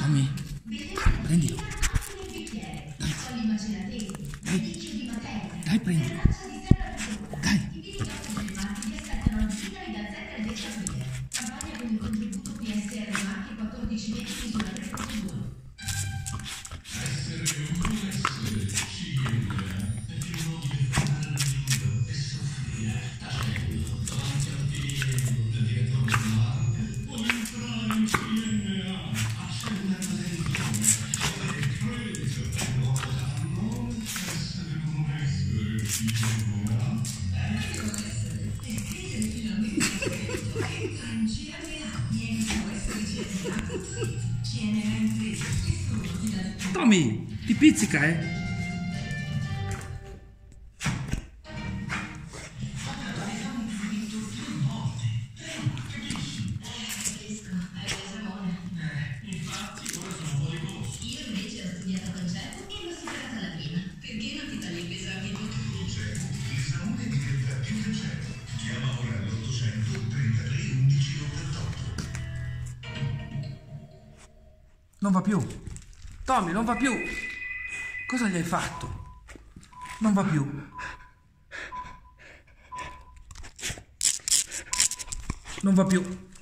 Tommy, prendilo. Dai, prendilo. Dai. Tommy, ti pizzica, eh? Non va più. Tommy, non va più. Cosa gli hai fatto? Non va più. Non va più.